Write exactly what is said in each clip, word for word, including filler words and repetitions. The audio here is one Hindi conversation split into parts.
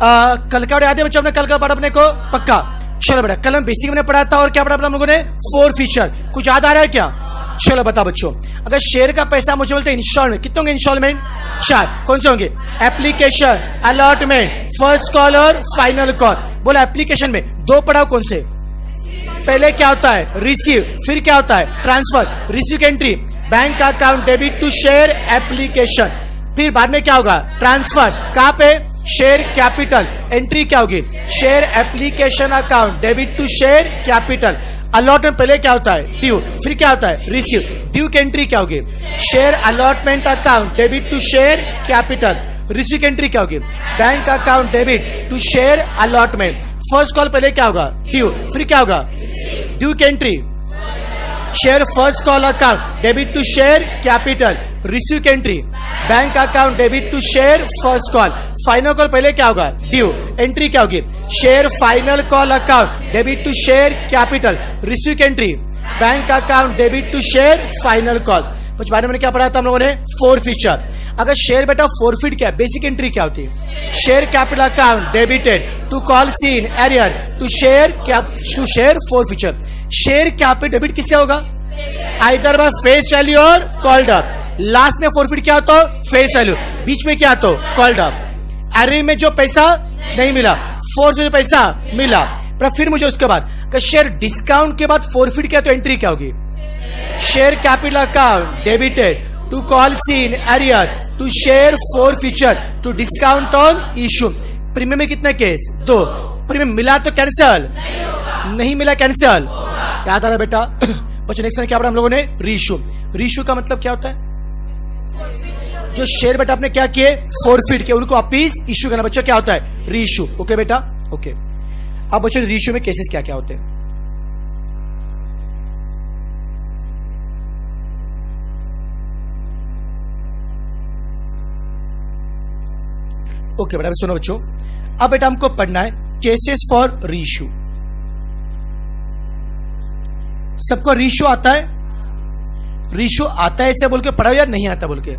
आ, कल का याद है बच्चों, हमने कल का पढ़ा अपने को पक्का। चलो बेटा, कल हम बेसिक में पढ़ा था और क्या पढ़ा हम लोगों ने, फोर फीचर। कुछ याद आ रहा है क्या? चलो बताओ बच्चों, अगर शेयर का पैसा मुझे बोलते हैं इंस्टॉलमेंट, कितने होंगे इंस्टॉलमेंट? चार। कौन से होंगे? एप्लीकेशन, अलॉटमेंट, फर्स्ट कॉल और फाइनल कॉल। बोला एप्लीकेशन में दो पढ़ाओ, कौन से? पहले क्या होता है? रिसीव, फिर क्या होता है? ट्रांसफर। रिसीव की entry, bank account debit to share application, फिर बाद में क्या होगा? ट्रांसफर। कहां पे? Share capital. एंट्री क्या होगी? Share application account debit to share capital. Allotment पहले क्या होता है? ड्यू, फिर क्या होता है? रिसीव। ड्यू की एंट्री क्या होगी? Share allotment account debit to share capital. Receive की एंट्री क्या होगी? Bank account debit to share allotment. First call पहले क्या होगा? ड्यू, फिर क्या होगा? ड्यू की entry, share first call account debit to share capital. Receive की entry, bank account debit to share first call. Final call पहले क्या होगा? ड्यू, एंट्री क्या होगी? Share final call account debit to share capital. Receive की entry, bank account debit to share final call. कुछ बारे में क्या पढ़ा था हम लोगों ने? Forfeiture. अगर शेयर बेटा फोरफिट क्या है, बेसिक एंट्री क्या होती है? Share capital account debited to calls in arrear to share to share forfeiture. Share capital debit किससे होगा? आइदर बाय फेस वैल्यू और कॉल्ड अप। लास्ट में फोरफिट क्या होता है? Face value. बीच में क्या होता है? Called up. एरे में जो पैसा नहीं मिला, फोर्थ में जो पैसा मिला, पर फिर मुझे उसके बाद शेयर डिस्काउंट के बाद फोरफिट क्या, तो एंट्री क्या होगी? Share capital account debited to calls in arrear to share forfeiture to discount on issue. Premium में कितने केस? दो। प्रीमियम मिला तो कैंसिल, नहीं, नहीं मिला कैंसिल। याद आ रहा बेटा? बच्चों नेक्स्ट क्या पढ़ा हम लोगों ने? रीशू। रीशू का मतलब क्या होता है? जो शेयर बेटा आपने क्या किए? फोरफिट किए, उनको वापिस इशू करना। बच्चों क्या होता है? रीशू। ओके बेटा, ओके। अब बच्चों रीशू में केसेस क्या क्या होते हैं? ओके बेटा, सुनो बच्चों, अब बेटा हमको पढ़ना है केसेस फॉर रीशू। सबको रीशू आता है? रीशू आता है ऐसे बोल के पढ़ाओ या नहीं आता बोल के?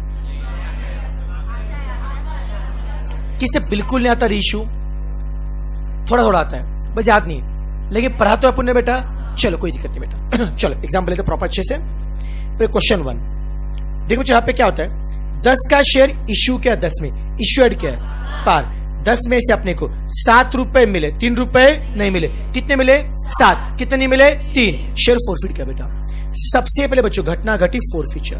किसे बिल्कुल नहीं आता रीशू? थोड़ा थोड़ा आता है, बस याद नहीं है, लेकिन पढ़ा तो अपन ने बेटा। चलो कोई दिक्कत नहीं बेटा। चलो एग्जाम्पल लेते प्रॉपर अच्छे से। क्वेश्चन वन देखो, यहाँ पे क्या होता है? दस का शेयर इश्यू किया, दस में इश्यूड किया है पार। दस में से अपने को सात रुपए मिले, तीन रुपए नहीं मिले। कितने मिले? सात। कितने नहीं मिले? तीन। शेयर फोरफिट किया बेटा। सबसे पहले बच्चों घटना घटी forfeiture.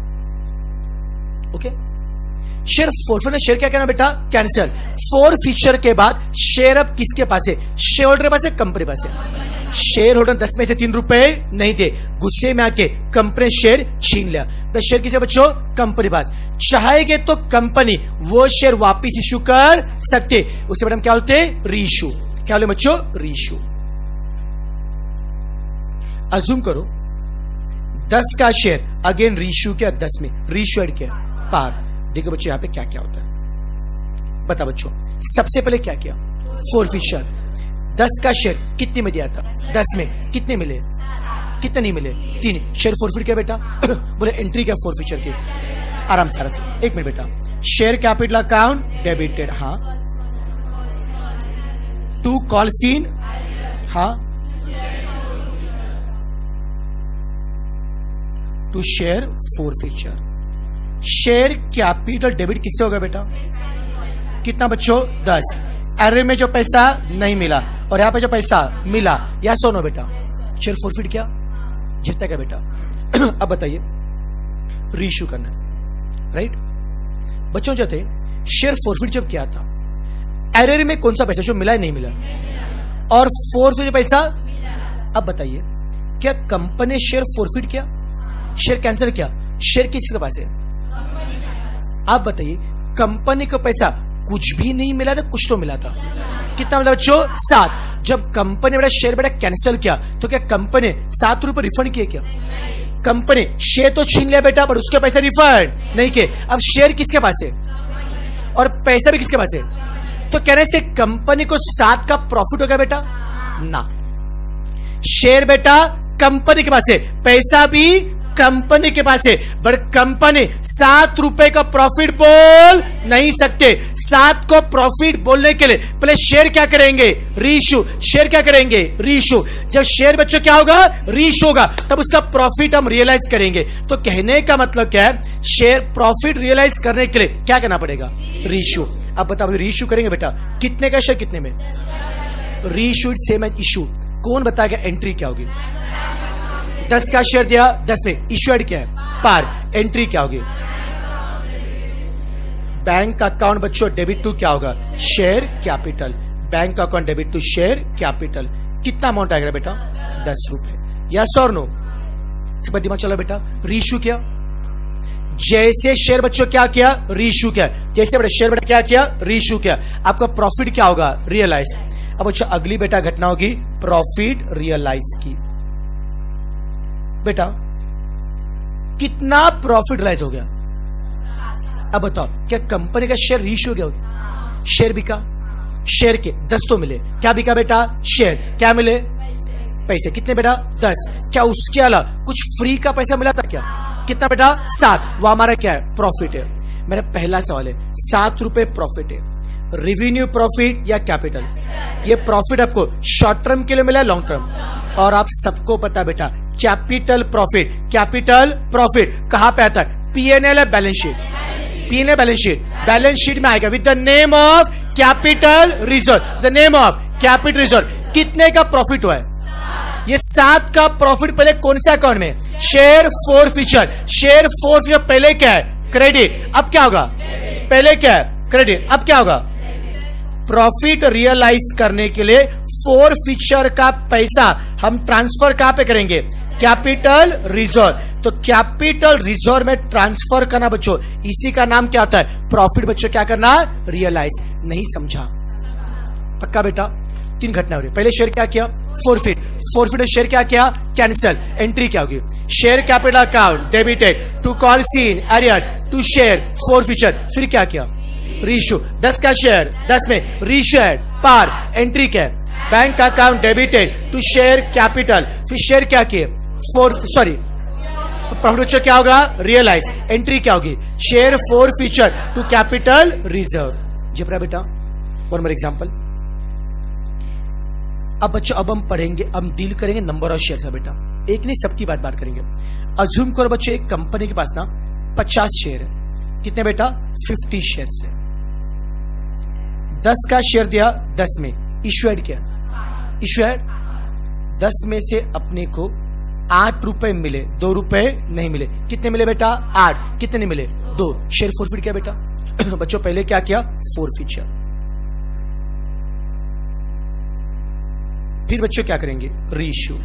Okay, share forfeit ने शेयर क्या कहना बेटा? कैंसिल। फोर फीचर के बाद शेयर अब किसके पास है? शेयर होल्डर के पास है, कंपनी पास है। शेयर होल्डर दस में से तीन रुपए नहीं दे, गुस्से में आके कंपनी शेयर छीन लिया। तो शेयर किसे बच्चों? कंपनी पास। चाहेगे तो कंपनी वो शेयर वापिस इश्यू कर सकते, उसे मैडम क्या होते? रीइश्यू। क्या बोले बच्चों? रीइश्यू। अज्यूम करो दस का शेयर अगेन रीइश्यू किया, दस में रीइश्यूड किया पार। देखो बच्चों यहाँ पे क्या क्या होता है, बता बच्चों। सबसे पहले क्या किया? Forfeiture. दस का शेयर कितने में दिया था? दस में कितने मिले? कितने नहीं मिले? तीन। शेयर फोरफिट किया बेटा। बोले एंट्री क्या फोर फीचर की? आराम से आराम से, एक मिनट बेटा। शेयर कैपिटल अकाउंट डेबिटेड, हाँ। टू कॉल सीन, हाँ। To share forfeiture. Share capital debit किससे होगा बेटा? कितना बच्चों? दस। एरे में जो पैसा नहीं मिला और यहां पे जो पैसा मिला, या सोनो बेटा शेयर फोरफिट क्या? जीतता क्या बेटा? अब बताइए, रीइश्यू करना है, राइट? बच्चों जो थे शेयर फोरफिट जब किया था, एरे में कौन सा पैसा जो मिला है? नहीं मिला। और फोर से जो पैसा, अब बताइए क्या कंपनी शेयर फोरफिट किया? शेयर कैंसिल किया? शेयर किसके पास है? आप बताइए, कंपनी को पैसा कुछ भी नहीं मिला था, कुछ तो मिला था। कितना मतलब बच्चों? सात। जब कंपनी ने बेटा शेयर बेटा कैंसिल किया तो क्या कंपनी सात रुपए रिफंड किए क्या? कंपनी शेयर तो छीन लिया बेटा, पर उसके पैसे रिफंड नहीं किए। अब शेयर किसके पास है और पैसा भी किसके पास है? तो कहने से कंपनी को सात का प्रॉफिट हो गया बेटा? ना, शेयर बेटा कंपनी के पास है, पैसा भी कंपनी के पास है, बट कंपनी सात रुपए का प्रॉफिट बोल नहीं सकते। सात को प्रॉफिट बोलने के लिए पहले शेयर क्या करेंगे, रीइश्यू। शेयर क्या करेंगे, रीइश्यू। जब शेयर बच्चों क्या होगा, रीइश्यू होगा, तब उसका प्रॉफिट हम रियलाइज करेंगे। तो कहने का मतलब क्या है, शेयर प्रॉफिट रियलाइज करने के लिए क्या करना पड़ेगा, रीइश्यू। अब बताओ रीइश्यू करेंगे बेटा, कितने का शेयर कितने में, रीइश्यू सेम एज इशू। कौन बताएगा एंट्री क्या होगी, दस का शेयर दिया, दस में इश्यूड क्या है, पार। एंट्री क्या होगी, बैंक अकाउंट बच्चों डेबिट टू क्या होगा, share capital. Bank account debit to share capital. कितना अमाउंट आएगा बेटा, दस रुपए। यस और नो, सब दिमाग चलो बेटा। रीइश्यू किया, जैसे शेयर बच्चों क्या किया, रीइश्यू किया। जैसे बेटा शेयर बेटा क्या किया, रीइश्यू किया, आपका प्रॉफिट क्या होगा, रियलाइज। अब अच्छा अगली बेटा घटना होगी प्रॉफिट रियलाइज की। बेटा कितना प्रॉफिट रियलाइज हो गया, अब बताओ, क्या कंपनी का शेयर रीइश्यू हो गया, शेयर बिका, शेयर के दस तो मिले, क्या बिका बेटा, शेयर, क्या मिले, पैसे। कितने बेटा, दस। क्या उसके अलावा कुछ फ्री का पैसा मिला था क्या, कितना बेटा, सात। वो हमारा क्या है, प्रॉफिट है। मेरा पहला सवाल है, सात रुपए प्रॉफिट है, रेवेन्यू प्रॉफिट या कैपिटल। ये प्रॉफिट आपको शॉर्ट टर्म के लिए मिला है, लॉन्ग टर्म। और आप सबको पता बेटा कैपिटल प्रॉफिट, कैपिटल प्रॉफिट कहां पे आता है, पीएनएल है, balance sheet. PNL balance sheet, balance sheet में आएगा with the name of capital reserve, the name of capital reserve. कितने का प्रॉफिट हुआ है, ये सात का प्रॉफिट पहले कौन से अकाउंट में, share forfeiture. Share forfeiture पहले क्या है, क्रेडिट। अब क्या होगा, पहले क्या है, क्रेडिट। अब क्या होगा, प्रॉफिट रियलाइज करने के लिए फोर फीचर का पैसा हम ट्रांसफर कहां पे करेंगे, कैपिटल रिजर्व। तो कैपिटल रिजर्व में ट्रांसफर करना बच्चों, इसी का नाम क्या होता है, प्रॉफिट। बच्चों क्या करना, रियलाइज। नहीं समझा, पक्का बेटा। तीन घटना हो रही, पहले शेयर क्या किया, फोरफिट। फोरफिट में शेयर क्या किया, कैंसिल। एंट्री क्या होगी, share capital account debited to calls in arrear to share forfeiture. फिर क्या किया, रीइश्यू। दस का शेयर, दस में रीइश्यूड, पार। एंट्री क्या है, bank account debited to share capital. फिर शेयर क्या किए, फोर, सॉरी प्रॉफिट क्या होगा, रियलाइज। एंट्री क्या होगी, share forfeiture to capital reserve. जिब्रा बेटा, वन मोर एग्जांपल। अब बच्चों अब हम पढ़ेंगे, हम डील करेंगे नंबर ऑफ शेयर से बेटा, एक नहीं सबकी बात बात करेंगे। अज्यूम करो बच्चों एक कंपनी के पास ना पचास शेयर है, कितने बेटा, फिफ्टी शेयर है। दस का शेयर दिया, दस में इश्यूड किया, इश्यूड। दस में से अपने को आठ रुपए मिले, दो रुपए नहीं मिले। कितने मिले बेटा, आठ। कितने नहीं मिले, दो। शेयर फोरफिट किया बेटा। बच्चों पहले क्या किया, फोरफिट। फिर बच्चों क्या करेंगे, रीइश्यू।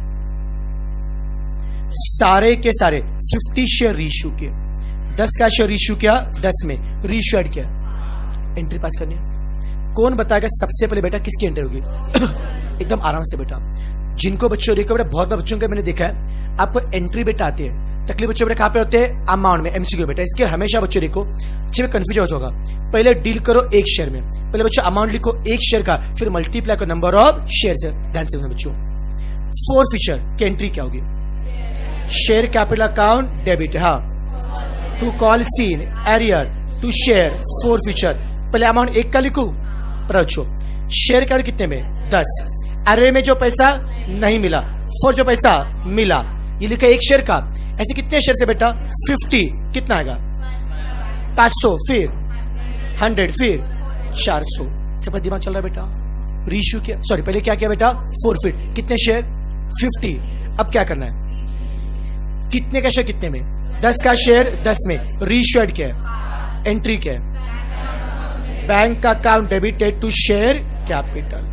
सारे के सारे फिफ्टी शेयर रीइश्यू किए। दस का शेयर रीइश्यू किया, दस में रीइश्यूड किया। एंट्री पास करनी है। कौन बताएगा सबसे पहले बेटा किसकी एंट्री होगी, एकदम आराम से बेटा। जिनको बच्चों देखो बेटा, बहुत बच्चों को मैंने देखा है, आपको एंट्री बेटा आती है, तकलीफ बच्चों बेटा कहां पे होते हैं, अमाउंट में, एमसीक्यू बेटा। इसके हमेशा बच्चों देखो जब कंफ्यूजन होगा, पहले डील करो एक शेयर में, पहले बच्चों अमाउंट लिखो एक शेयर का, फिर मल्टीप्लाई करो नंबर ऑफ शेयर से। ध्यान से बच्चों, फोर फीचर की एंट्री क्या होगी, शेयर कैपिटल अकाउंट डेबिट, हाँ, to calls in arrear to share forfeiture. पहले अमाउंट एक का लिखो, बच्चों शेयर का कितने में, दस। अरे में जो पैसा नहीं मिला, फोर जो पैसा मिला, ये लिखा एक शेयर का। ऐसे कितने शेयर से बेटा, फिफ्टी। कितना आएगा, पांच सौ, फिर हंड्रेड, फिर चार सौ। सब दिमाग चल रहा है बेटा। रीइश्यू किया, सॉरी पहले क्या किया बेटा, फोरफिट। कितने शेयर, फिफ्टी। अब क्या करना है, कितने का शेयर कितने में, दस का शेयर दस में, रीइश्यूड किया। एंट्री क्या है, bank account debited to share capital.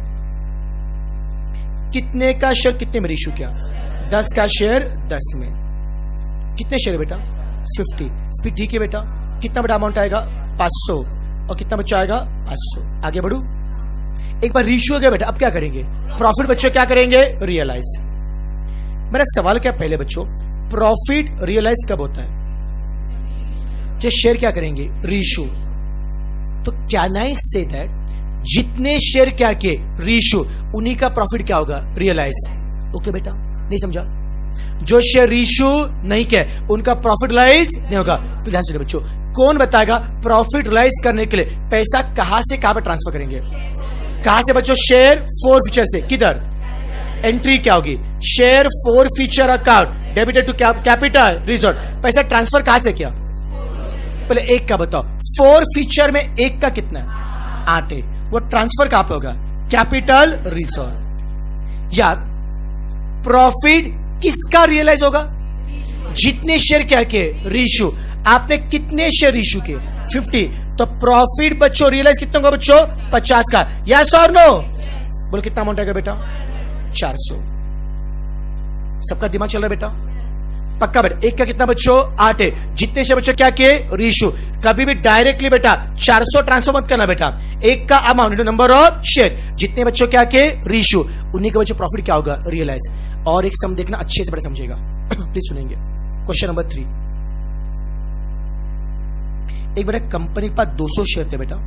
कितने का शेयर कितने में रीइश्यू किया, दस का शेयर दस में। कितने शेयर बेटा, फिफ्टी। स्पीड ठीक है बेटा। कितना बड़ा अमाउंट आएगा, पांच सौ। और कितना बच्चा आएगा, पांच सौ। आगे बढ़ू, एक बार रीइश्यू हो गया बेटा, अब क्या करेंगे, प्रॉफिट बच्चों क्या करेंगे, रियलाइज। मेरा सवाल क्या पहले बच्चों, प्रॉफिट रियलाइज कब होता है, जो शेयर क्या करेंगे, रीइश्यू। तो कैन आई से दैट जितने शेयर क्या किए, रीइश्यू, उन्हीं का प्रॉफिट क्या होगा, रियलाइज। ओके बेटा, नहीं समझा। जो शेयर रीइश्यू नहीं किया उनका प्रॉफिट रियलाइज नहीं होगा। ध्यान सुनिए बच्चों, कौन बताएगा प्रॉफिट रियलाइज करने के लिए पैसा कहां से कहां पर ट्रांसफर करेंगे? कहां से बच्चों? शेयर फोर फीचर से। किधर? एंट्री क्या होगी? Share forfeiture account debited to capital reserve. पैसा ट्रांसफर कहां से किया? पहले एक का बताओ। फोर फीचर में एक का कितना है? आठ है। वो ट्रांसफर कहां पे होगा? Capital reserve. यार प्रॉफिट किसका रियलाइज होगा? जितने शेयर क्या किए? रीइश्यू। आपने कितने शेयर इशू किए? फिफ्टी। तो प्रॉफिट बच्चों रियलाइज कितना होगा बच्चों? पचास का। यस और नो? बोलो कितना अमाउंट आएगा बेटा? चार सौ। सबका दिमाग चल रहा है बेटा? पक्का बेटा? एक का कितना बच्चों? आठ है। जितने शेयर बच्चों क्या किए? रीइश्यू। कभी भी डायरेक्टली बेटा चार सौ ट्रांसफर मत करना बेटा। एक का amount into number of share, जितने बच्चों क्या किए? रीइश्यू, उन्हीं का बच्चों प्रॉफिट क्या होगा? रियलाइज। और एक सम देखना अच्छे से बड़े समझेगा प्लीज सुनेंगे। Question number three. एक बेटा कंपनी के पास दो सौ शेयर थे बेटा,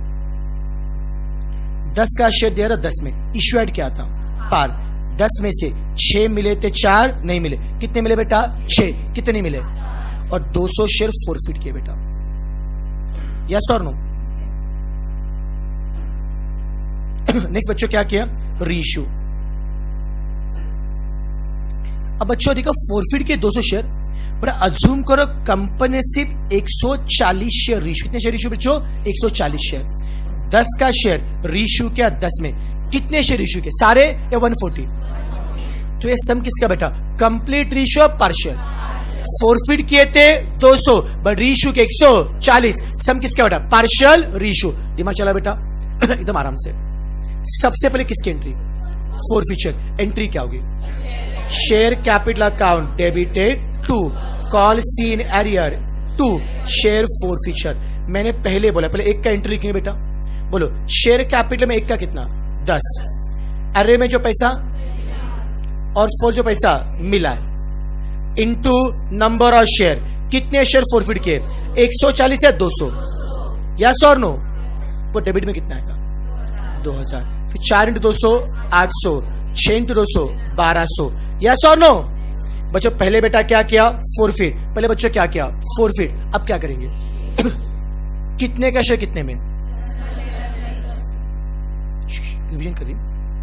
दस का शेयर दिया था दस में, इश्यू एड क्या था? पार। दस में से छह मिले थे, चार नहीं मिले। कितने मिले बेटा? छह। कितने मिले? और दो सौ शेयर फोरफिट किए बेटा। यस और नो? नेक्स्ट बच्चों क्या किया? रीइश्यू। अब बच्चों देखो फोरफिट के दो सौ शेयर, बड़ा अज्यूम करो कंपनी सिर्फ एक सौ चालीस शेयर रीइश्यू। कितने शेयर इश्यू बच्चों? एक सौ चालीस शेयर। दस का शेयर रीइश्यू किया दस में, कितने शेयर इश्यू किए? सारे या एक सौ चालीस? तो ये सम किसका बेटा? Complete reissue partial. फोरफिट किए थे दो सौ बट रीइश्यू के एक सौ चालीस। सम किसका बेटा? Partial reissue. दिमाग चला बेटा एकदम आराम से। सबसे पहले किसकी एंट्री? Four feature. एंट्री क्या होगी? Share capital account debited to calls in arrear to share forfeiture. मैंने पहले बोला, पहले एक का एंट्री लिखेंगे बेटा। बोलो शेयर कैपिटल में एक का कितना? दस। एरे में जो पैसा और फोर जो पैसा मिला है इंटू नंबर ऑफ शेयर। कितने शेयर फोरफिट किए? एक सौ चालीस या दो सौ? यस और नो? वो डेबिट में कितना आएगा? दो हजार। फिर चार इंटू दो सौ आठ सौ, छह इंटू दो सौ बारह सौ। यस और नो? बच्चों पहले बेटा क्या किया? फोरफिट। पहले बच्चों क्या किया? फोरफिट। अब क्या करेंगे? कितने का शेयर कितने में? रिवीजन करिए,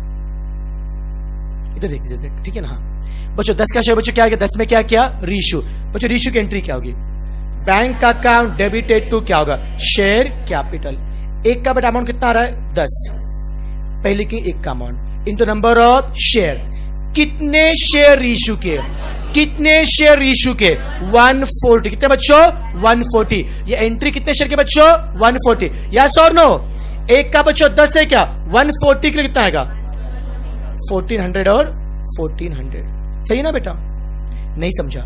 इधर देख इधर देख, ठीक है ना? हाँ बच्चों दस का शेयर बच्चों क्या किया? दस में क्या किया? रीइश्यू। बच्चों रीइश्यू की एंट्री क्या होगी? बैंक अकाउंट डेबिटेड टू क्या होगा? Share capital. एक का बेटा अमाउंट कितना आ रहा है? दस। पहले की एक का amount into number of share. कितने शेयर रीइश्यू किए? कितने शेयर रीइश्यू के? एक सौ चालीस। कितने बच्चों? एक सौ चालीस। ये एंट्री कितने शेयर के बच्चों? एक सौ चालीस। यस और नो? एक का बच्चों दस है क्या? एक सौ चालीस के लिए कितना आएगा? चौदह सौ और चौदह सौ। सही ना बेटा? नहीं समझा?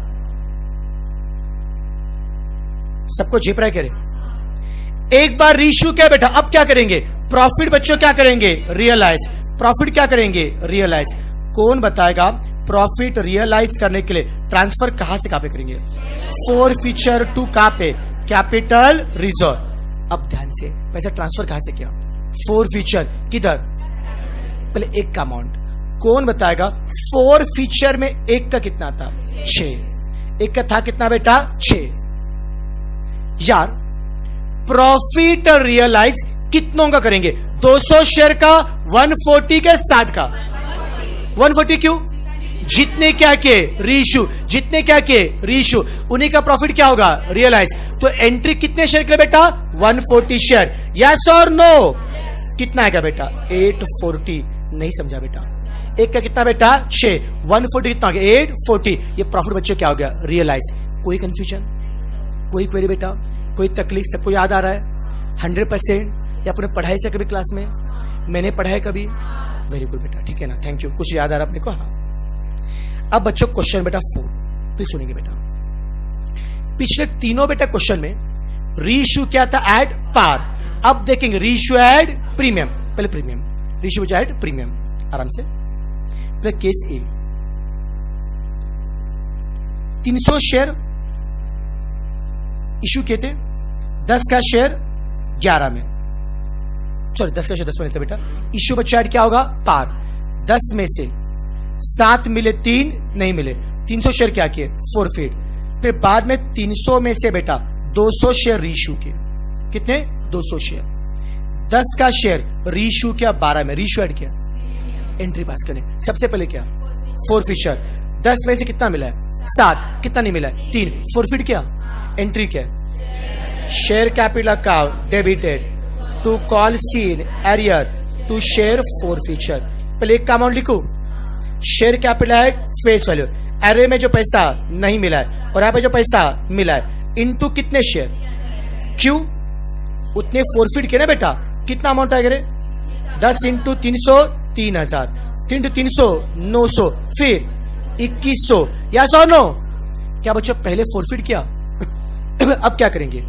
सबको झेप रहा है कह रहे? एक बार रीइश्यू किया बेटा, अब क्या करेंगे? प्रॉफिट बच्चों क्या करेंगे? रियलाइज। प्रॉफिट क्या करेंगे? रियलाइज। कौन बताएगा प्रॉफिट रियलाइज करने के लिए ट्रांसफर कहां से कहां पे करेंगे? फोर फीचर टू कहां पे? Capital reserve. अब ध्यान से, पैसा ट्रांसफर कहां से किया? Forfeiture. किधर? पहले एक का अमाउंट। कौन बताएगा फोर फीचर में एक का कितना था? छह। एक का था कितना बेटा? छह। यार प्रॉफिट रियलाइज कितनों का करेंगे? दो सौ शेयर का, एक सौ चालीस के, साठ का। एक सौ चालीस क्यों? जितने क्या किए? रीइश्यू। जितने क्या किए? रीइश्यू, उन्हीं का प्रॉफिट क्या होगा? रियलाइज। तो एंट्री कितने शेयर के लिए बेटा? एक सौ चालीस शेयर। यस और नो? कितना आएगा बेटा? आठ सौ चालीस। नहीं समझा बेटा? एक का कितना बेटा? छह। एक सौ चालीस कितना हो गया? आठ सौ चालीस। ये प्रॉफिट बच्चों क्या हो गया? रियलाइज। कोई कंफ्यूजन? कोई क्वेरी बेटा? कोई तकलीफ? सबको याद आ रहा है हंड्रेड परसेंट? या आपने पढ़ाई से कभी क्लास में? मैंने पढ़ा है कभी? वेरी गुड बेटा, ठीक है ना? Thank you. कुछ याद आ रहा है अपने को? हाँ। अब बच्चों क्वेश्चन बेटा फोर, प्लीज सुनेंगे बेटा। पिछले तीनों बेटा क्वेश्चन में रीइश्यू क्या था? At par. अब देखेंगे रीइश्यू एड प्रीमियम। पहले प्रीमियम, रीइश्यू एड प्रीमियम। आराम से। पहले केस ए, तीन सौ शेयर इश्यू किए थे, दस का शेयर ग्यारह में, सॉरी दस का शेयर दस में लेते बेटा। इश्यू बच्चा ऐड क्या होगा? पार। दस में से सात मिले, तीन नहीं मिले, तीन सौ शेयर क्या किए, फोरफिट। फिर बाद में तीन सौ में से बेटा दो सौ शेयर रीइश्यू किए, कितने, दो सौ शेयर। दस का शेयर रीइश्यू किया बारह में, रीइश्यू ऐड किया, एंट्री पास करें। सबसे पहले क्या, फोरफिचर। दस में से कितना मिला है, सात, कितना नहीं मिला है, तीन, फोरफिट किया, एंट्री क्या, share capital account debited to calls in arrear to share forfeiture. पहले एक का अमाउंट लिखो, शेयर कैपिटल है फेस वैल्यू, एरे में जो पैसा नहीं मिला है और यहाँ पे जो पैसा मिला है, इनटू कितने शेयर, क्यों, उतने फोरफिट किए ना बेटा, कितना अमाउंट आएगा रे, दस इंटू तीन सौ, तीन हजार, तीन इंटू तीन सौ, नौ सौ, फिर इक्कीस सौ, या सौ नो, क्या बच्चों पहले फोरफिट किया अब क्या करेंगे,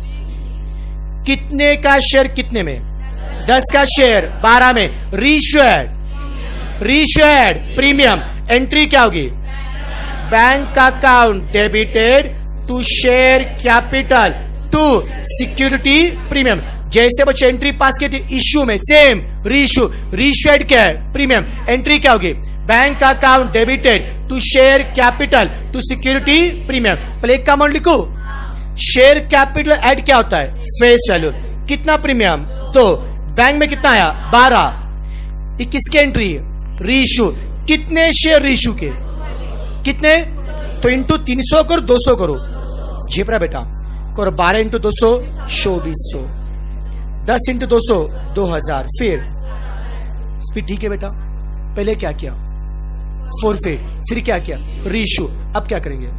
कितने का शेयर कितने में, दस का शेयर बारह में, रीइश्यूड, रीइश्यूड प्रीमियम, एंट्री क्या होगी, bank account debited to share capital to security premium. जैसे बच्चे एंट्री पास किए थे इश्यू में, सेम रीइश्यू, रीइश्यूड क्या है, प्रीमियम, एंट्री क्या होगी, bank account debited to share capital to security premium. पहले एक का अमाउंट लिखो, शेयर कैपिटल ऐड क्या होता है, फेस वैल्यू, कितना प्रीमियम, तो बैंक में कितना आया, बारह, किसके एंट्री, रीइश्यू, कितने शेयर रीइश्यू के, कितने, तो इंटू तीन सौ करो, दो सौ करो, झेपरा बेटा करो, बारह इंटू दो सौ, चौबीस सौ, दस इंटू दो सौ, दो हजार, फिर स्पीड ठीक है बेटा। पहले क्या किया, फोरफिट, फिर क्या किया, रीइश्यू। अब क्या करेंगे,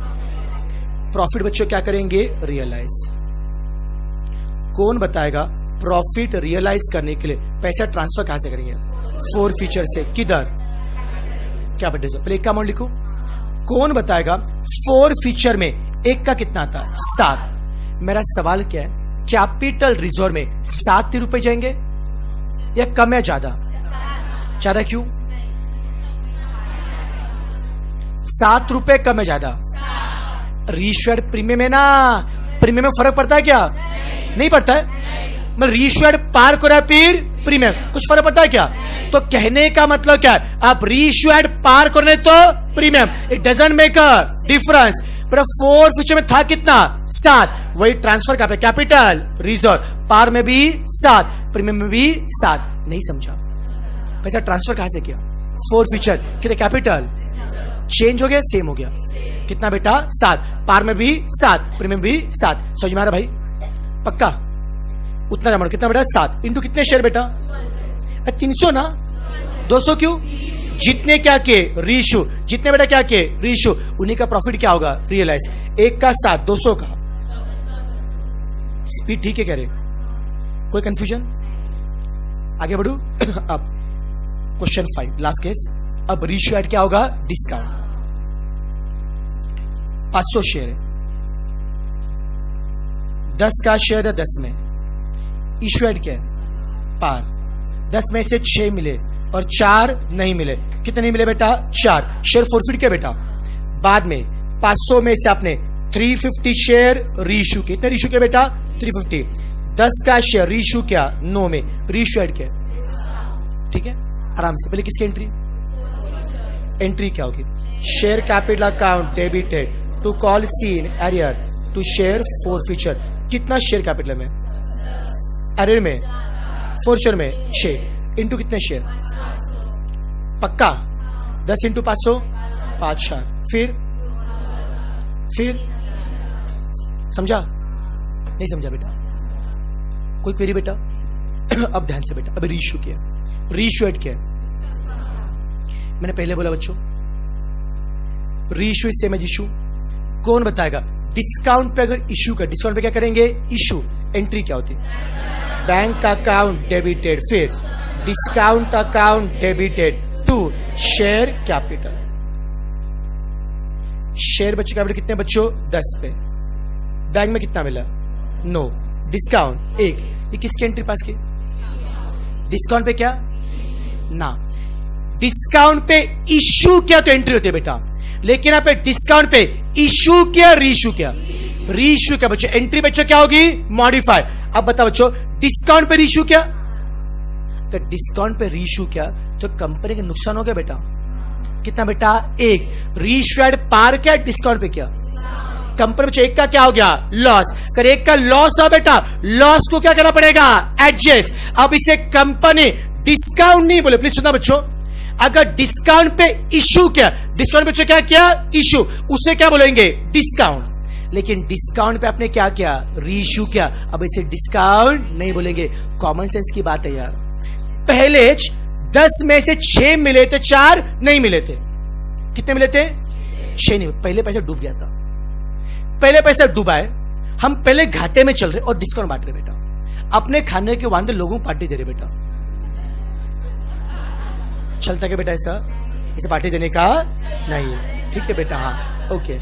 प्रॉफिट बच्चों क्या करेंगे, रियलाइज। कौन बताएगा प्रॉफिट रियलाइज करने के लिए पैसा ट्रांसफर कहां से करेंगे, फोरफिचर से, किधर, क्या बेटे, पहले एक का अमाउंट लिखो, कौन बताएगा फोरफिचर में एक का कितना आता है, सात। मेरा सवाल क्या है, कैपिटल रिजर्व में सात रुपए जाएंगे या कम या ज्यादा, ज्यादा, क्यों, सात रुपए कम है ज्यादा, रीइश्यूड प्रीमियम है ना, प्रीमियम में फर्क पड़ता है क्या, नहीं पड़ता है, मैं रीइश्यूड पार करा फिर प्रीमियम, कुछ फर्क पड़ता है क्या, तो कहने का मतलब क्या है, आप रीइश्यूड पार करने तो premium, it doesn't make a difference. पर फोर फ्यूचर में था कितना, सात, वही ट्रांसफर का कैपिटल रिजर्व, पार में भी सात, प्रीमियम में भी सात, नहीं समझा, पैसा ट्रांसफर कहां से किया, फोर फ्यूचर, कितने कैपिटल चेंज हो गया, सेम हो गया, कितना बेटा, सात, पार में भी सात, प्रीमियम भी सात, समझ में आ रहा भाई, पक्का, उतना अमाउंट कितना बेटा, सात, इंटू कितने शेयर बेटा, तीन सौ ना, दो सौ क्यों, जितने क्या के रीइश्यू, जितने बेटा क्या के रीइश्यू, उन्हीं का प्रॉफिट क्या होगा, रियलाइज, एक का सात, दो सौ का, स्पीड ठीक है कह रहे, कोई कंफ्यूजन, आगे बढ़ू अब क्वेश्चन फाइव, लास्ट केस। अब रीइश्यू ऐड क्या होगा, डिस्काउंट, पांच सौ शेयर है, दस का शेयर है दस में, इश्यू ऐड क्या है, पार, दस में से छह मिले और चार नहीं मिले, कितने नहीं मिले बेटा, चार, शेयर फोरफिट क्या बेटा, बाद में पांच सौ में से आपने तीन सौ पचास शेयर रीइश्यू किए, कितने रीइश्यू किए बेटा, तीन सौ पचास, दस का शेयर रीइश्यू क्या, नौ में, रीइश्यू ऐड क्या, ठीक है, आराम से, पहले किसकी एंट्री, एंट्री क्या होगी, share capital account debited to calls in arrear to share forfeiture, कितना शेयर कैपिटल में, एरियर में, फोरफिचर में छह, इंटू कितने शेयर, पक्का, दस इंटू पांच सौ, पांच चार, फिर फिर समझा, नहीं समझा बेटा, कोई क्वेरी बेटा अब ध्यान से बेटा, अभी रीइश्यू किया, रीइश्यू ऐड किया, मैंने पहले बोला बच्चों रीइश्यू सेम एज इशू, कौन बताएगा, डिस्काउंट पे अगर इशू का, डिस्काउंट पे क्या करेंगे, इशू, एंट्री क्या होती, बैंक अकाउंट डेबिटेड, फिर discount account debited to share capital, share बच्चों कैपिटल कितने बच्चों, दस पे, बैंक में कितना मिला, नौ, डिस्काउंट एक, ये किसकी एंट्री पास की, डिस्काउंट पे क्या ना, डिस्काउंट पे इश्यू क्या तो एंट्री होती है बेटा, लेकिन यहाँ पे डिस्काउंट पे इश्यू क्या, रीइश्यू क्या, रीइश्यू क्या बच्चों, एंट्री बच्चों क्या होगी, मॉडिफाई। अब बताओ बच्चों डिस्काउंट पे रीइश्यू क्या, तो डिस्काउंट पे रीइश्यू क्या, तो कंपनी का नुकसान हो गया बेटा, कितना बेटा? एक। रीइश्यूड पार क्या? डिस्काउंट पे क्या? कंपनी में एक का क्या हो गया? लॉस। अगर एक का लॉस हो बेटा, लॉस को क्या करना पड़ेगा? एडजस्ट। अब इसे कंपनी डिस्काउंट नहीं बोले, प्लीज सुनना बच्चों। अगर डिस्काउंट पे इशू क्या, डिस्काउंट पे क्या किया? इशू, उसे क्या बोलेंगे? डिस्काउंट। लेकिन डिस्काउंट पे आपने क्या किया? रीइश्यू किया। अब इसे डिस्काउंट नहीं बोलेंगे। कॉमन सेंस की बात है यार। पहले दस में से छह मिले थे, चार नहीं मिले थे। कितने मिले थे? छह नहीं। पहले पैसा डूब गया था, पहले पैसा डूबा है, हम पहले घाटे में चल रहे और डिस्काउंट बांट रहे बेटा। अपने खाने के वादे लोगों को पार्टी दे रहे बेटा। चलता क्या बेटा ऐसा? इसे पार्टी देने का नहीं है, ठीक है बेटा? हाँ, ओके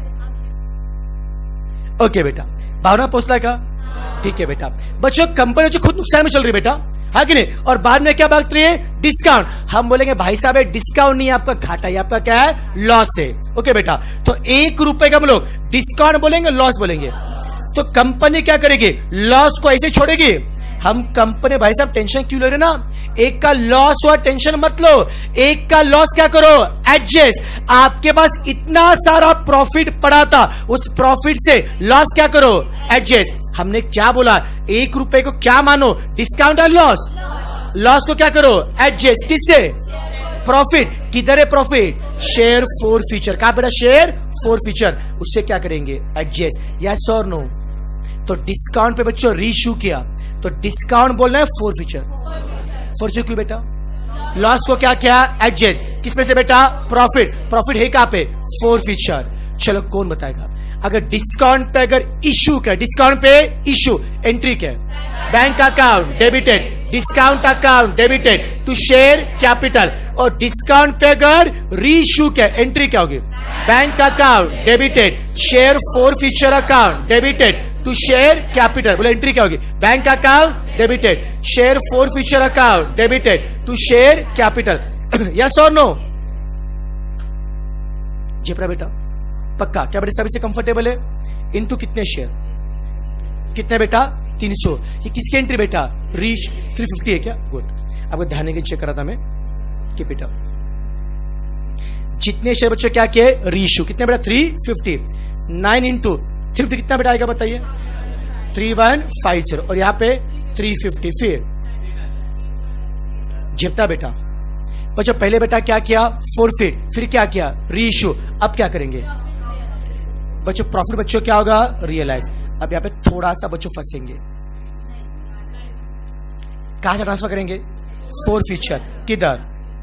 ओके बेटा। भावना पहुंचता का? ठीक है बेटा। बच्चों कंपनी जो खुद नुकसान में चल रही बेटा, हाँ कि नहीं? और बाद में क्या बात रही है? डिस्काउंट। हम बोलेंगे भाई साहब डिस्काउंट नहीं है, आपका घाटा है, आपका क्या है? लॉस है। ओके बेटा। तो एक रुपए का हम लोग डिस्काउंट बोलेंगे, लॉस बोलेंगे। तो कंपनी क्या करेगी? लॉस को ऐसे छोड़ेगी। हम कंपनी भाई साहब टेंशन क्यों ले रहे ना? एक का लॉस हुआ, टेंशन मत लो। एक का लॉस क्या करो? एडजस्ट। आपके पास इतना सारा प्रॉफिट पड़ा था, उस प्रॉफिट से लॉस क्या करो? एडजस्ट। हमने क्या बोला? एक रुपए को क्या मानो? डिस्काउंट और लॉस। लॉस को क्या करो? एडजस्ट। किससे? प्रॉफिट। किधर है प्रॉफिट? Share forfeiture. कहा बेटा? Share forfeiture. उससे क्या करेंगे? एडजस्ट। यस और नो? तो डिस्काउंट पे बच्चों रीइश्यू किया, तो डिस्काउंट बोलना है फोर फीचर। फोर फीचर क्यों बेटा? लॉस को क्या किया? एडजस्ट। किसमें से बेटा? प्रॉफिट। प्रॉफिट है कहां पे? Forfeiture. चलो कौन बताएगा? अगर डिस्काउंट पे अगर इशू क्या? डिस्काउंट पे इशू एंट्री क्या? Bank account debited, discount account debited to share capital. और डिस्काउंट पे अगर रीइश्यू क्या? एंट्री क्या होगी? Bank account debited, share forfeiture account debited to share capital. बोले एंट्री क्या होगी? Bank account debited, share forfeiture account debited to share capital. Yes और नो? जेपरा बेटा पक्का? क्या बेटा सभी से कंफर्टेबल है? इनटू कितने शेयर? कितने बेटा? तीन सौ। ये किसकी एंट्री बेटा? रीच थ्री फिफ्टी है क्या? गुड। आपको ध्यान नहीं चेक करा था मैं। Keep it up. जितने शेयर बच्चों क्या किए? रीइश्यू। कितने बेटा? Three fifty. Nine into three fifty कितना बेटा आएगा बताइए? Three one five zero. और यहां पे थ्री फिफ्टी। फिर जितना बेटा बच्चों पहले बेटा क्या किया? फोरफिट। फिर क्या किया? रीइश्यू। अब क्या करेंगे बच्चों? प्रॉफिट बच्चों क्या होगा? रियलाइज। अब यहां पे थोड़ा सा बच्चों फंसेंगे। कहां से ट्रांसफर करेंगे? Forfeiture. किधर?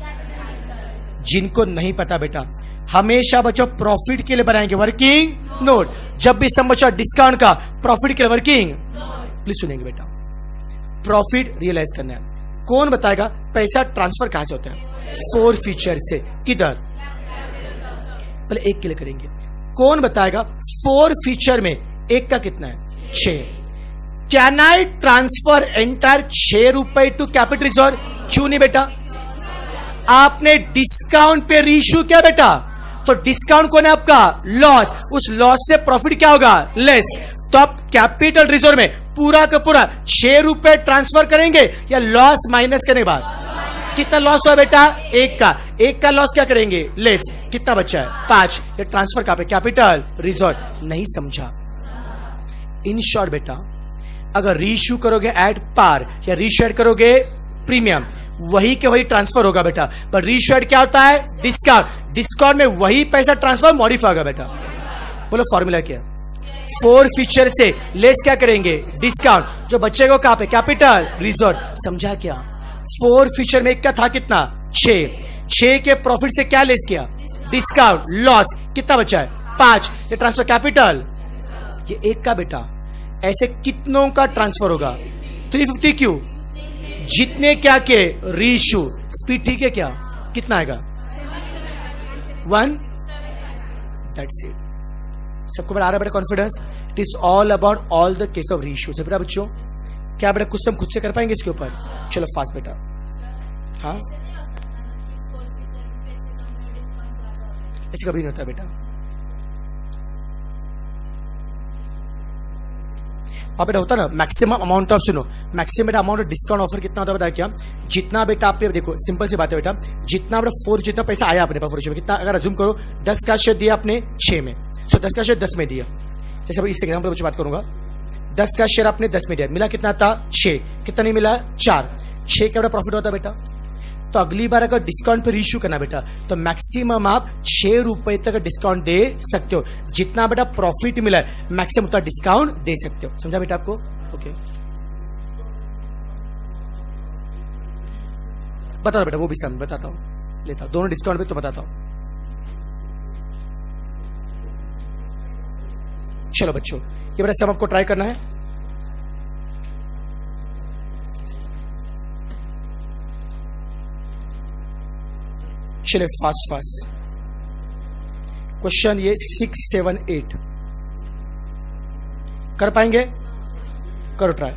जिनको नहीं पता बेटा, हमेशा बच्चों प्रॉफिट के लिए बनाएंगे वर्किंग नोट। जब भी सम बच्चों डिस्काउंट का प्रॉफिट के लिए वर्किंग, प्लीज सुनेंगे बेटा। प्रॉफिट रियलाइज करना है। कौन बताएगा पैसा ट्रांसफर कहां से होता है? फोर फीचर से। किधर? पहले एक के लिए करेंगे। कौन बताएगा फोर फीचर में एक का कितना है? छह। कैन आई ट्रांसफर एंटायर छह रुपए टू कैपिटल रिजर्व? क्यों नहीं बेटा? आपने डिस्काउंट पे रीइश्यू किया बेटा, तो डिस्काउंट कौन है आपका? लॉस। उस लॉस से प्रॉफिट क्या होगा? लेस। तो आप कैपिटल रिजर्व में पूरा का पूरा छह रुपए ट्रांसफर करेंगे या लॉस माइनस करने के बाद? कितना लॉस हुआ बेटा? एक का। एक का लॉस क्या करेंगे? लेस। कितना बच्चा है? पांच। ये ट्रांसफर कहां पे? Capital reserve. नहीं समझा? इन शॉर्ट बेटा, अगर रीइश्यू करोगे एट पार या रीइश्यू करोगे प्रीमियम, वही के वही ट्रांसफर होगा बेटा। पर रीइश्यू क्या होता है? डिस्काउंट। डिस्काउंट में वही पैसा ट्रांसफर मॉडिफाई होगा बेटा। बोलो फॉर्मूला क्या? फोर फीचर से लेस क्या करेंगे? डिस्काउंट। जो बच्चे को कहां पे? Capital reserve. समझा क्या? फोर फीचर में एक का था कितना? छह। छह के प्रॉफिट से क्या लेस किया? डिस्काउंट। लॉस। कितना बचा है? पांच। ये ट्रांसफर कैपिटल, ये एक का बेटा। ऐसे कितनों का ट्रांसफर होगा? Three fifty. क्यों? जितने क्या के रीइश्यू। स्पीड ठीक है क्या? कितना आएगा? वन। That's it. सबको बड़ा आ रहा है बेटा confidence? It is all about all the case of reissue. बेटा बच्चों क्या बेटा कुछ हम खुद से कर पाएंगे इसके ऊपर? चलो फास्ट बेटा। हाँ ऐसे कभी नहीं होता बेटा। और बेटा होता ना मैक्सिमम अमाउंट ऑफ, सुनो मैक्सिमम बेटा अमाउंट ऑफ डिस्काउंट ऑफर कितना होता है बताया क्या, जितना बेटा आपने देखो सिंपल सी बात है बेटा, जितना बेटा फोर जितना पैसा आया अपने पास फोर में कितना, अगर अज्यूम करो दस का शेयर दिया आपने छह में, सो दस का शेयर दस में दिया, जैसे इस एग्जाम्पल में बात करूंगा, दस का शेयर आपने दस में दिया, मिला कितना था छह, कितना नहीं मिला चार, छह का बेटा प्रॉफिट होता बेटा। तो अगली बार अगर डिस्काउंट पे रीइश्यू करना बेटा तो मैक्सिमम आप छह रुपए तक डिस्काउंट दे सकते हो, जितना बेटा प्रॉफिट मिला है मैक्सिमम उतना डिस्काउंट दे सकते हो, समझा बेटा आपको? ओके बता दो बेटा, वो भी समझ बताता हूं, लेता हूं दोनों डिस्काउंट पे तो बताता हूं। चलो बच्चों ये बेटा सब आपको ट्राई करना है। चले फास्ट फास्ट क्वेश्चन ये सिक्स सेवन एट कर पाएंगे? करो ट्राई।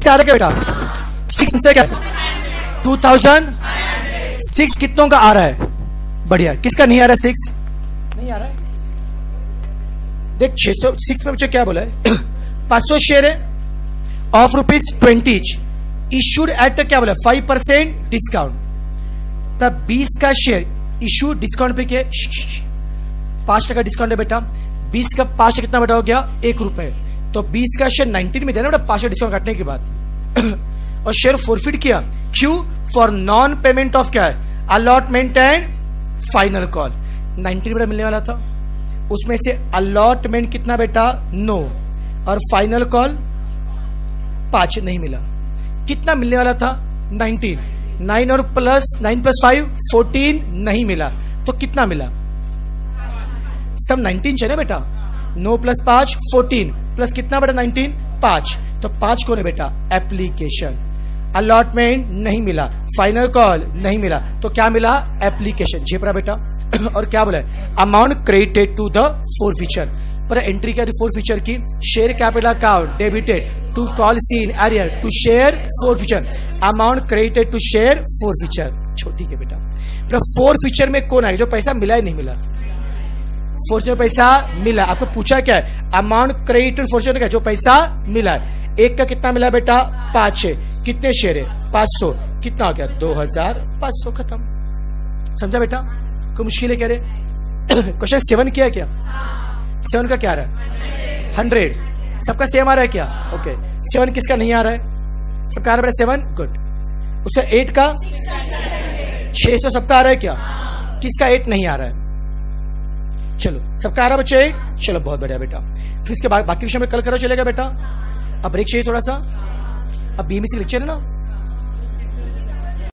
सिक्स आ रहा है क्या बेटा? सिक्स से क्या? टू थाउजेंड सिक्स कितनों का आ रहा है? बढ़िया। किसका नहीं आ रहा है? सिक्स नहीं आ रहा है। देख छह सौ सिक्स में मुझे क्या बोला है? पांच सौ शेयर है of rupees twenty issued at क्या बोला? Five percent discount. तब बीस का शेयर इशू डिस्काउंट पे क्या? पांच टका डिस्काउंट है बेटा। बीस का पांच कितना बेटा हो गया? एक रुपए। तो बीस का शेयर नाइनटीन में देना बेटा पांच डिस्काउंट काटने के बाद। और शेयर फोरफिट किया क्यों? फॉर नॉन पेमेंट ऑफ क्या है? Allotment and final call. Nineteen बेटा मिलने वाला था, उसमें से अलॉटमेंट कितना बेटा? नो, और फाइनल कॉल पांच नहीं मिला। कितना मिलने वाला था? नाइनटीन। नाइन और plus nine plus five fourteen नहीं मिला। तो कितना मिला? सब नाइनटीन चाहिए बेटा। नो प्लस पांच फोर्टीन प्लस कितना बेटा? नाइनटीन पांच। तो पांच कौन है बेटा? एप्लीकेशन। अलॉटमेंट नहीं मिला, फाइनल कॉल नहीं मिला, तो क्या मिला? एप्लीकेशन। झेपरा बेटा। और क्या बोला है? Amount credited to the forfeiture. पर एंट्री क्या थी फोर फीचर की? Share capital account debited to calls in arrear to share forfeiture. Amount credited to share forfeiture. छोटी के बेटा। पर फोर फीचर में कौन है जो पैसा मिला ही नहीं मिला? फोर फीचर पैसा मिला। आपको पूछा क्या है? अमाउंट क्रेडिटेड फोर फीचर का जो पैसा मिला है। एक का कितना मिला बेटा? पांच है। कितने शेयर है? पांच सौ। कितना हो गया? दो हजार पांच सौ। खत्म। समझा बेटा? कोई मुश्किल है क्या रे? क्वेश्चन सेवन किया क्या? सेवन का क्या आ रहा है? हंड्रेड। सबका सेम आ रहा है क्या? ओके। सेवन किसका नहीं आ रहा है? सबका आ रहा है सेवन। गुड। उसका एट का छह सौ सबका आ रहा है क्या? किसका एट नहीं आ रहा है? चलो सबका आ रहा है बच्चे एट। चलो बहुत बढ़िया बेटा। फिर इसके बाद बाकी विषय में कल करो चलेगा बेटा। अब ब्रेक चाहिए थोड़ा सा। अब बीएमसी लेक्चर है ना।